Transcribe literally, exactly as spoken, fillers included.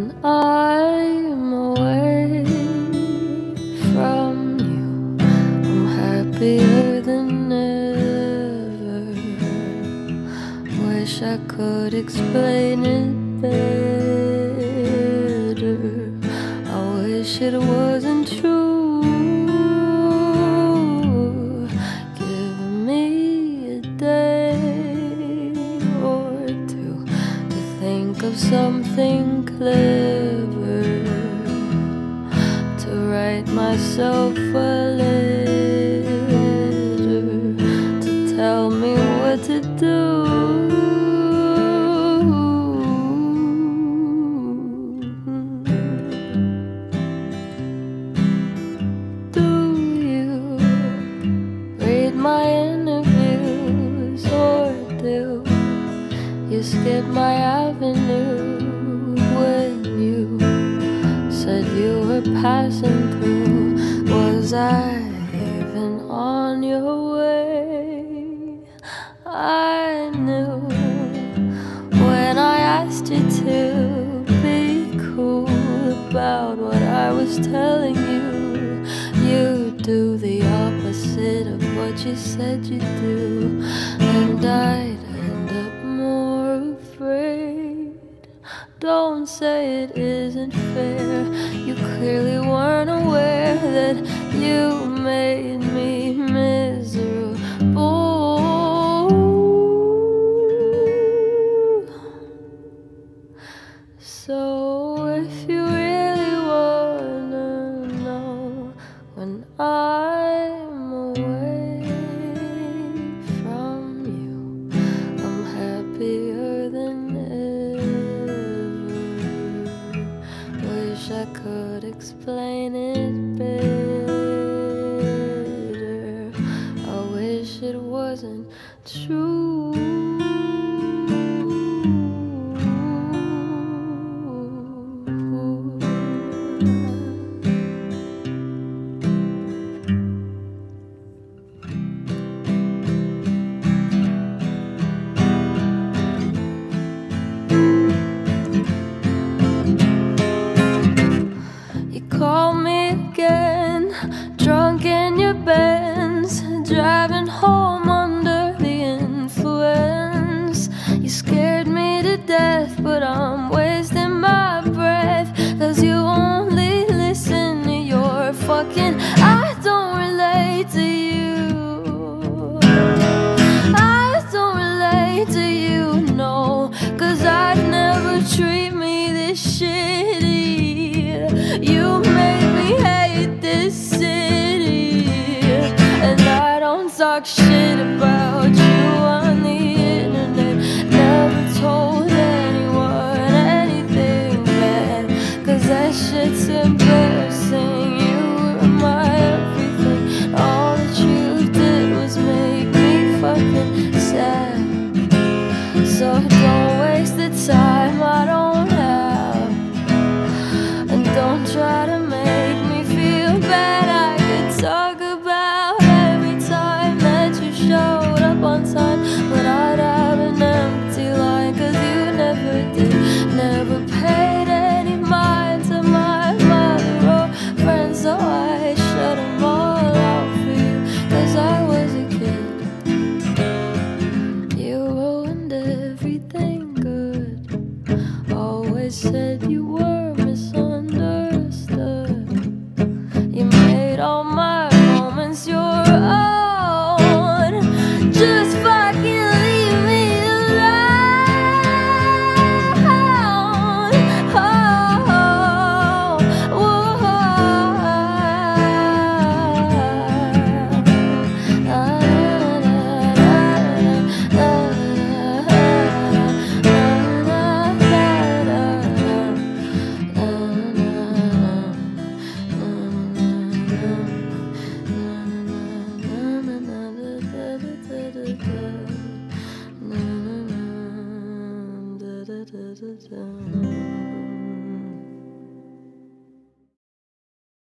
when I'm away from you. I'm happier than ever. Wish I could explain it better. I wish it wasn't true. Give me a day or two to think of something clever, to write myself a letter, to tell me what to do. Do you read my interviews, or do you skip my avenue when you said you were passing through? Was I even on your way? I knew when I asked you to be cool about what I was telling you. You do the opposite of what you said you'd do, and I'd end up more afraid. Don't say it isn't fair. You clearly weren't aware that you made me miserable. So if you really wanna know when I'm away from you, I'm happier than ever. Wish I could explain it better. I wish it wasn't true. Call me again, drunk in your Benz, driving home under the influence. You scared me to death, but I'm wasting my breath, 'cause you only listen to your fucking I don't relate to you. I don't relate to you, no.